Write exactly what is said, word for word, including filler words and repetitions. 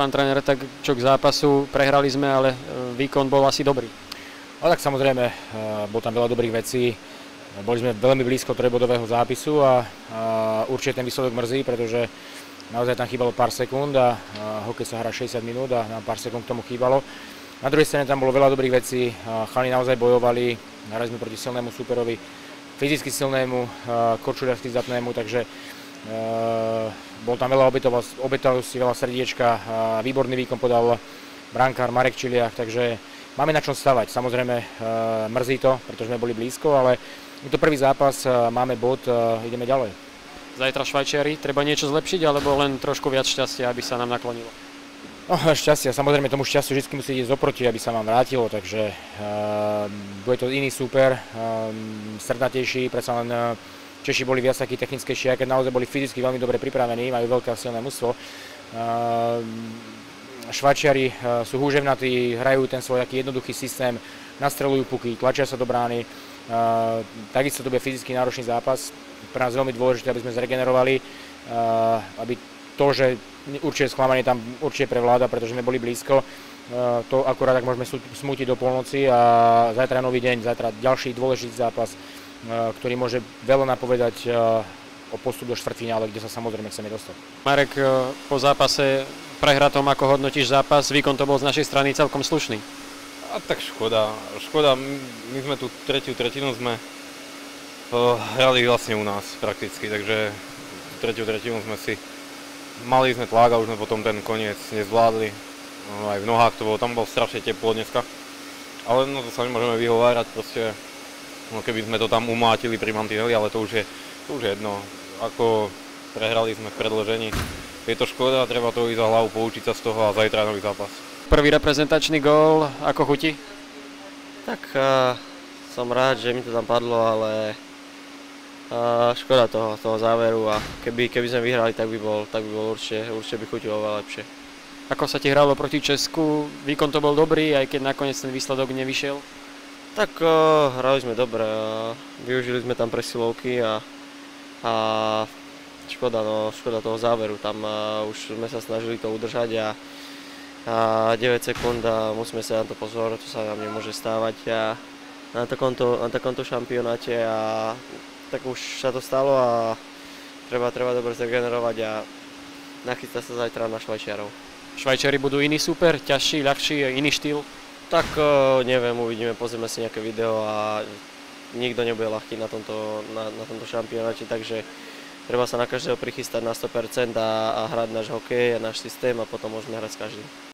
Pán tréner, tak čo k zápasu, prehrali sme, ale výkon bol asi dobrý. No tak samozrejme, bol tam veľa dobrých vecí. Boli sme veľmi blízko trojbodového zápisu a, a určite ten výsledok mrzí, pretože naozaj tam chýbalo pár sekúnd a, a hokej sa hrá šesťdesiat minút a nám pár sekúnd k tomu chýbalo. Na druhej strane tam bolo veľa dobrých vecí, chalani naozaj bojovali, hrali sme proti silnému superovi, fyzicky silnému, korčuliarsky zdatnému, takže Uh, bol tam veľa obetavosti, veľa srdiečka, uh, výborný výkon podal brankár Marek Čiliach, takže máme na čom stavať. Samozrejme uh, mrzí to, pretože sme boli blízko, ale je to prvý zápas, uh, máme bod, uh, ideme ďalej. Zajtra Švajčiari, treba niečo zlepšiť, alebo len trošku viac šťastia, aby sa nám naklonilo? No, šťastia, samozrejme tomu šťastiu vždy musí ísť zoproti, aby sa vám vrátilo, takže uh, bude to iný super, uh, srdnatejší, predsa len uh, Češi boli viac takí technickejší, aj keď naozaj boli fyzicky veľmi dobre pripravení, majú veľké a silné mužstvo. Švajčiari sú húževnatí, hrajú ten svoj taký jednoduchý systém, nastreľujú puky, tlačia sa do brány. Takisto to bude fyzicky náročný zápas. Pre nás veľmi dôležité, aby sme zregenerovali, aby to, že určite sklamanie tam určite prevláda, pretože sme boli blízko. To akurát tak môžeme smútiť do polnoci a zajtra je nový deň, zajtra ďalší dôležitý zápas, ktorý môže veľa napovedať o postup do štvrťfinále, kde sa samozrejme chceme dostať. Marek, po zápase prehratom, ako hodnotíš zápas, výkon to bol z našej strany celkom slušný. A tak škoda, škoda, my sme tu tretiu tretinu sme uh, hrali vlastne u nás prakticky, takže tretiu tretinu sme si, mali sme tlak a už sme potom ten koniec nezvládli, uh, aj v nohách to bolo, tam bolo strašne teplo dneska, ale no to sa nemôžeme vyhovárať, proste. No keby sme to tam umátili pri mantineli, ale to už je, to už je jedno. Ako prehrali sme v predĺžení, je to škoda, treba to ísť za hlavu, poučiť sa z toho a zajtra nový zápas. Prvý reprezentačný gól, ako chutí? Tak uh, som rád, že mi to tam padlo, ale uh, škoda toho, toho záveru a keby, keby sme vyhrali, tak by bol, tak by bol určite, určite by chutilo oveľa lepšie. Ako sa ti hralo proti Česku? Výkon to bol dobrý, aj keď nakoniec ten výsledok nevyšiel? Tak uh, hrali sme dobre, uh, využili sme tam presilovky a, a škoda, no, škoda toho záveru, tam uh, už sme sa snažili to udržať a, a deväť sekúnd a musíme sa na to pozor, to sa nám nemôže stávať a na takomto, na takomto šampionáte a tak už sa to stalo a treba, treba dobre zregenerovať a nachystať sa zajtra na Švajčiarov. Švajčiari budú iný super, ťažší, ľahší, iný štýl? Tak neviem, uvidíme, pozrieme si nejaké video a nikto nebude ľahký na tomto, na, na tomto šampionáte, takže treba sa na každého prichystať na sto percent a, a hrať náš hokej a náš systém a potom môžeme hrať s každým.